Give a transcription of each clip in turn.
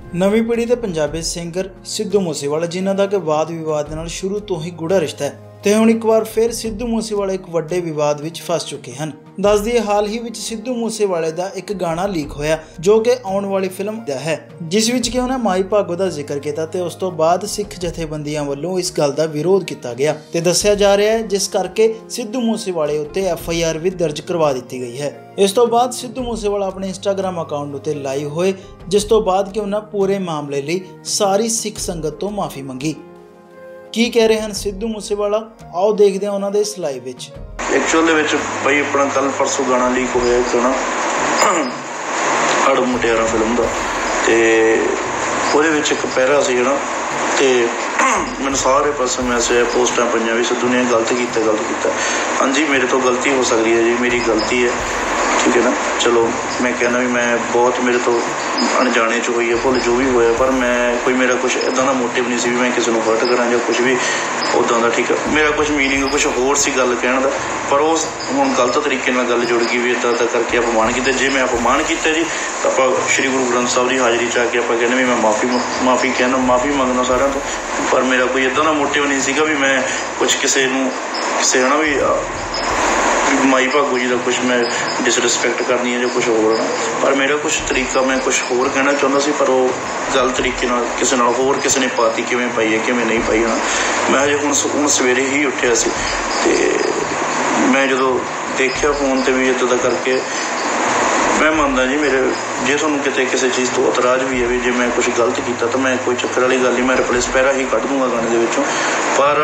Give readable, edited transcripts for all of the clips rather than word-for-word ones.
नवीं पीढ़ी के पंजाबी सिंगर सिद्धू मूसेवाला जिन्हां दा कि वाद विवाद नाल शुरू तो ही गूढ़ा रिश्ता है ते हुण एक बार फिर सिद्धू मूसेवाला एक वड्डे विवाद विच फस चुके हैं। दस दिए हाल ही विच सिद्धू मूसेवाले दा एक गाना लीक होया जो कि आउण वाली फिल्म दा है, जिस विच कि उन्हें माई भागो दा जिक्र किया ते उस तो बाद सिख जथेबंदियां वल्लों इस गल दा विरोध किया गया ते दस्सिया जा रहा है, जिस करके सिद्धू मूसेवाले उत्ते FIR भी दर्ज करवा दी गई है। इस तो बाद सिद्धू मूसेवाला अपने इंस्टाग्राम अकाउंट उत्ते लाइव होए, जिस तो बाद कि उन्हें पूरे मामले लई सारी सिख संगत तो माफ़ी मंगी। की कह रहे हैं सिद्धू मूसेवाला, आओ देखते हैं उन्होंने इस लाइव विच। एक्चुअल दे विच भाई अपना कल परसों गाना लीक होया एक ना अड़ मुटियारा फिल्म का, तो वो एक पैरा सी ना, तो मैंने सारे पास मैसेज पोस्टां पाइयां भी सिद्धू ने गलत किया। हाँ जी, मेरे तो गलती हो सकती है जी, मेरी गलती है, ठीक है ना। चलो मैं कहना भी मैं बहुत मेरे तो अनजाने च हुई है भुल जो भी होया, पर मैं कोई मेरा कुछ इदा का मोटिव नहीं सी भी मैं किसी को हर्ट करा या कुछ भी उदा का, ठीक है। मेरा कुछ मीनिंग कुछ होर सी गल कहने का, पर उस हुण गलत तरीके नाल गल जुड़ गई भी इदा करके अपमान किया। जे मैं अपमान किया जी तो आप श्री गुरु ग्रंथ साहब की हाज़री च आके आप कहने भी मैं माफ़ी कहना, माफ़ी मंगना सारिਆਂ ਤੋਂ, पर मेरा कोई इदा का मोटिव नहीं सीगा भी मैं कुछ किसी है ना भी माई भागो जी का कुछ मैं डिसरिस्पैक्ट करनी है जो कुछ होर, पर मेरा कुछ तरीका मैं कुछ होर कहना चाहता सी, पर वो गलत तरीके किसी होर किसी ने पाती किवें पाई है किवें नहीं पाई है ना। मैं अजे हुण सवेरे ही उठिया सी ते मैं जो देखिया फोन पर भी इदा करके मैं मानदा जी मेरे जे तुहानूं किते किसी चीज़ तो इतराज़ भी है भी जे मैं कुछ गलत किया तो मैं कोई चक्कर वाली गल नहीं, मैं रिप्लेस पैरा ही कढ़ दूँगा गाने दे विचों, पर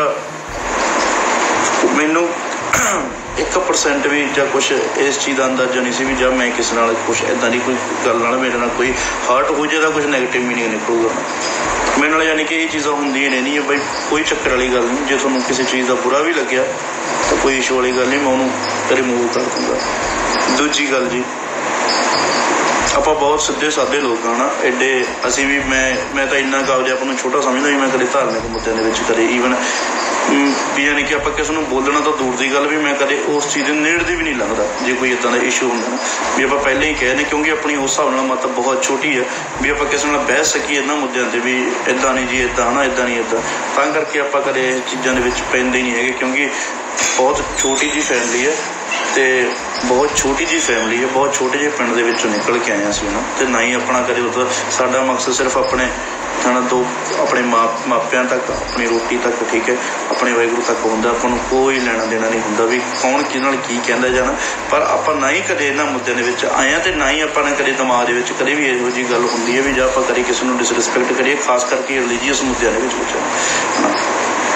मैनूं 1% भी ਜਾਂ कुछ इस चीज़ का अंदाजा नहीं सी भी जब मैं किसी नाल कुछ इदां दी कोई गल नाल मेरे नाल कोई हर्ट हो जाए कुछ नैगेटिव मीनिंग निकलूगा मेरे नाल, यानी कि ये चीज़ां होंदियां नहीं है भाई, कोई चक्कर वाली गल नहीं। जे तुहानूं किसी चीज़ का बुरा भी लग्या तो कोई इशू वाली गल नहीं, मैं उहनूं रिमूव कर दूँगा। दूजी गल जी, आप बहुत सीधे सादे लोग हाँ ना, एडे असी भी मैं तो इन्ना काबज अपन छोटा समझदा भी मैं कदे धार्मिक मुद्दों के कदे ईवन भी यानी कि आप किसी को बोलना तो दूर की गल भी मैं कदे उस चीज़ के नेड़े भी नहीं लगता जो कोई इदा का इशू होंगे ना भी आप पहले ही कहने, क्योंकि अपनी उस हिसाब नाल मत बहुत छोटी है भी आप किसी नाल बहस सकीए इन्होंने मुद्दों पर भी इदा नहीं जी इदा है ना इदा नहीं इदा, तां करके आप कदे चीज़ों के पैंदे नहीं है, क्योंकि बहुत छोटी जी फैमिली है तो बहुत छोटी जी फैमिली है, बहुत छोटे जे पिंड दे विचों निकल के आए सी ना, तो ना ही अपना कदे मतलब साडा मकसद सिर्फ अपने है ना तो अपने मापियां तक अपनी रोटी तक, ठीक है, अपने वाहिगुरू तक होंदा, आपां नूं कोई लेना देना नहीं होंदा भी कौन किस नाल की कहंदा जाना, पर आपां ना ही कदे इन्हां मुद्दों दे विच आए हैं ते ना ही आपां ने कदे दिमाग दे विच कदे भी इहो जी गल हुंदी है भी जे आपां कदे किसी नूं डिसरिस्पैक्ट करिए, खास करके रिलीजीअस मुद्दों दे विच है ना।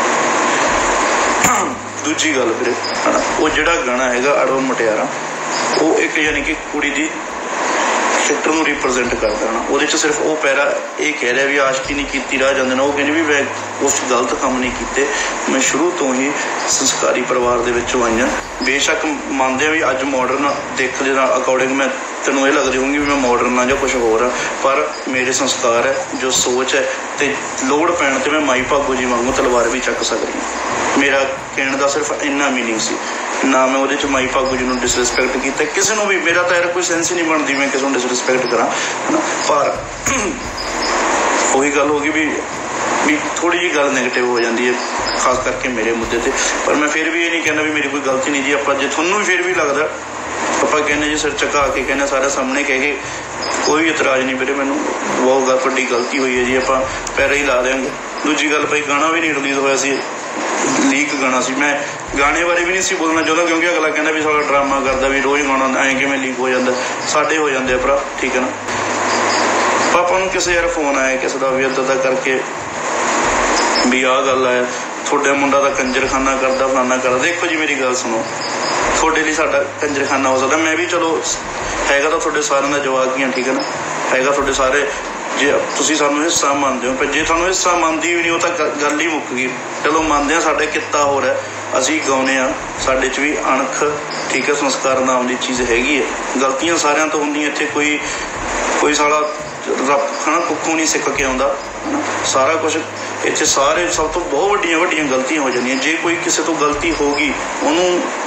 दूजी गल फिर है ना, वो जिहड़ा गाना हैगा अड़ो मुटियारा, वो एक यानी कि कुड़ी दी कैरेक्टर को रिप्रजेंट करता है ना, वो सिर्फ वो पैरा ये कह रहा भी आशकी नहीं की रह जाते ना, वो कहने भी मैं उस गलत काम नहीं किए, मैं शुरू तो ही संस्कारी परिवार के आई हाँ। बेशक मानते हैं भी अज मॉडर्न देखने अकॉर्डिंग मैं तेनों ये लगती होंगी भी मैं मॉडर्न हाँ या कुछ होर हाँ, पर मेरे संस्कार है जो सोच है तो लोड़ पैण ते मैं माई भागो जी वांगू तलवार भी चक सकती हूँ। मेरा कहने का सिर्फ इन्ना मीनिंग सी ना, मैं वो माई भागो जी को डिसरिस्पैक्ट किया किसी को भी, मेरा तो यार कोई सेंस ही नहीं बनती मैं किसी को डिसरिस्पैक्ट करा है ना, पर वही गल होगी भी थोड़ी जी गल नैगेटिव हो जाती है खास करके मेरे मुद्दे पर, पर मैं फिर भी ये नहीं कहना भी मेरी कोई गलती नहीं जी। आप जो थोनों भी फिर भी लगता आप कहने जी सिर चका के कहने सारे सामने कह के कोई इतराज़ नहीं मेरे, मैनू बहुत वड्डी गलती हुई है जी, आप पैर ही ला देंगे। दूजी गल भाई गाना भी नहीं रिलीज़ होया सी, लीक गाना सी, मैं गाने बारे भी नहीं सी बोलना चाहता क्योंकि अगला कहना भी सारा ड्रामा करता भी रोज़ गाना ऐ किवें लीक हो जाता, साडे हो जाते भरा, ठीक है ना। पापा नूं किसी यार फोन आया किसी का भी इदा करके भी आ गल है थोड़ा मुंडा तो कंजरखाना करता फलाना करता, देखो जी मेरी गल सुनो, थोड़े लिए साडा कंजरखाना हो सकता, मैं भी चलो हैगा तो थोड़े सारे का जवाब ही, ठीक है ना, हैगा थोड़े सारे जे तुसीं सानूं हिस्सा मानते हो, पर जे तुहानूं हिस्सा मानदी भी नहीं वो तो गल ही मुक गई। चलो मानते हैं साडे किता हो रहा है, असीं गाउने आ, साडे च भी अणख, ठीक है, संस्कार नाम की चीज़ हैगी है, गलतियां सारियां तो होंदियां, इत्थे कोई साला रब है ना कुखों नहीं सिख के आउंदा है ना, सारा कुछ इत्थे सारे सब तो बहुत वड्डियां गलतियां हो जांदियां। जे कोई किसी तो गलती होगी उन्होंने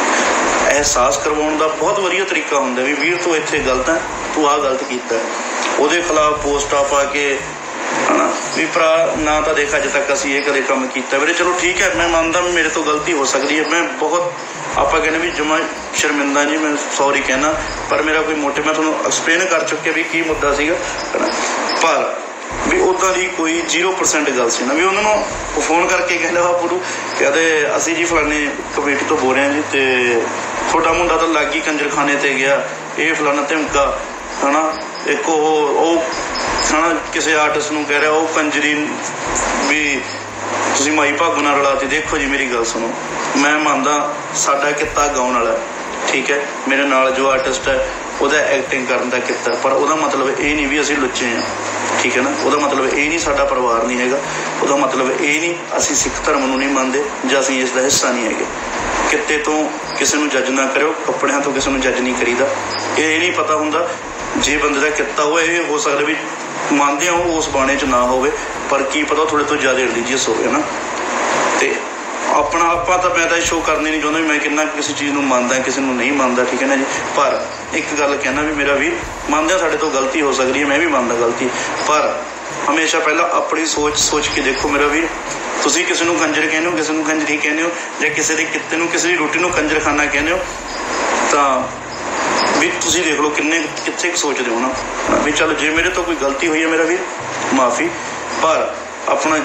एहसास करवाउण दा बहुत वधिया तरीका हुंदा भी वीर तू इत्थे गलत है, तू आ गलत कीता है, ਉਹਦੇ ਖਿਲਾਫ ਪੋਸਟਾਂ ਪਾ ਕੇ है ना भी भरा ना तो देख अज तक असीं ये कदे काम किया वीरे। चलो ठीक है, मैं मानता मेरे तो गलती हो सकती है, मैं बहुत आप कहने भी जमा शर्मिंदा जी, मैं सॉरी कहना, पर मेरा कोई मोटिव मैं तुहानूं एक्सप्लेन कर चुके भी की मुद्दा सीगा है ना। पर भी उदां दी कोई 0% गल सी ना भी उन्होंने फोन करके कहंदा बापू कहते असीं जी फलाने कमेटी तो बोल रहे हैं जी, तो थोड़ा मुंडा तो लग ही कंजरखाने ते गया, ये फलाना धिमका है ना। एक है ना किसी आर्टिस्ट नूं कह रहा वो कंजरी भी तुसीं माई भागू नाल रलाती। देखो जी मेरी गल सुनो, मैं मानदा साडा किता गाउण वाला ठीक है, मेरे नाल जो आर्टिस्ट है ਉਹਦਾ एक्टिंग करन दा किता, पर ਉਹਦਾ मतलब ਇਹ नहीं भी ਅਸੀਂ लुच्चे हैं ठीक है ना। ਉਹਦਾ मतलब ਇਹ नहीं साडा परिवार नहीं हैगा, ਉਹਦਾ मतलब ਇਹ नहीं ਅਸੀਂ सिख धर्म ਨੂੰ नहीं ਮੰਨਦੇ ਜਾਂ ਅਸੀਂ ਇਸ ਦਾ ਹਿੱਸਾ नहीं हैगे। किते तो किसी ਨੂੰ जज ना करो, कपड़ियां तो किसी ਨੂੰ जज नहीं करीदा। ਇਹ नहीं पता हुंदा जे बंदे दा किता होए, ਇਹ हो सकदा भी ਮੰਨਦੇ ਹੋ उस बाणे च ना होवे, पर की पता थोड़े तो ज़्यादा रिलीजियस होवे ना। तो अपना आपां तां मैं तां शो करनी नहीं चाहुंदा मैं किन्ना किसी चीज़ नूं मंनदा किसी नूं नहीं मंनदा ठीक है ना जी। पर एक गल कहना भी मेरा भी मंनदे साडे तो गलती हो सकती है, मैं भी मंनदा गलती, पर हमेशा पहला अपनी सोच के देखो मेरा भी। तुसीं किसी नूं कंजर कहने हो, किसी नूं कंजरी कहने हो, जां किसी दे किते नूं किसी दी रोटी नूं कंजरखाना कहने हो, तां भी तुसीं देख लो किन्ने कित्थे सोचदे हो ना भी। चलो जे मेरे तो कोई गलती हुई है मेरा भी माफ़ी, पर अपना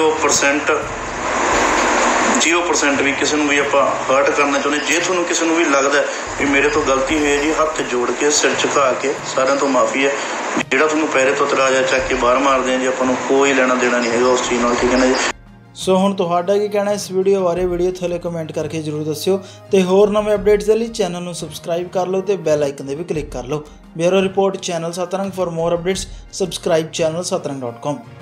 0% भी किसी भी आप हर्ट करना चाहते। जे थोड़ा किसी भी लगता है भी मेरे तो गलती हुई है जी, हथ जोड़ के सिर झुका के सारिਆਂ तो माफ़ी है। ਜਿਹੜਾ ਤੁਹਾਨੂੰ पैरे तो तराजा ਚੱਕ के बाहर मारते हैं जी, ਆਪਾਂ ਨੂੰ कोई लेना देना नहीं है उस चीज़ ਨਾਲ ठीक है ना जी। सो हुण तुहाडा की कहना इस वीडियो बारे, वीडियो थल्ले कमेंट करके जरूर दस्सिओ ते होर नवे अपडेट्स दे लई चैनल नूं सबसक्राइब कर लो ते बैल आइकन दे भी क्लिक कर लो। Bureau report channel Satrang for more updates subscribe channel sattarang.com।